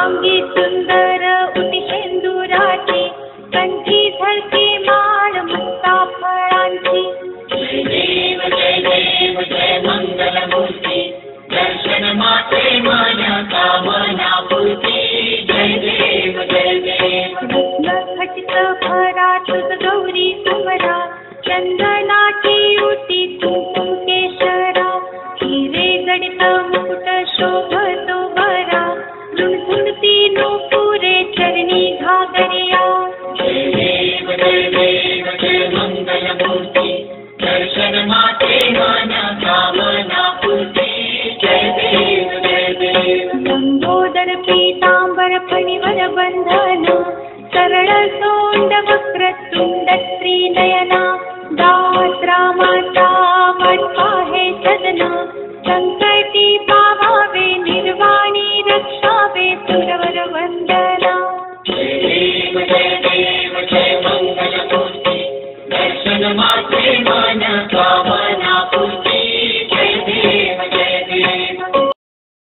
अंगी सुंदर उटी शेंदुराची, कंठी झळके माळ मुक्ता फळांची. जय देव जय मंगलमूर्ती, दर्शन माते माझ्या कामना पूर्ती. जय देव रत्नखचित भरा तुझ गौरी समरा, चंदनाची उटी कुंकुम केशरा. हिरे जडित मुकुट शोभतो बरा, झुणझुणती नूपुरे चरणी घागरिया. जय देव जय मंगलमूर्ती, दर्शन माते माझ्या कामना पूर्ती. जय देव लंबोदर पीतांबर फणीवर बंधन, सरळ सोंड वक्रतुंड श्रीनयना. दात्रा माता मठाहे सदना, संकटी पावावे निर्वाणी रक्षावे सुरवर वंदना. जय देव जय मंगलमूर्ती, दर्शन माते माझ्या कामना पूर्ती.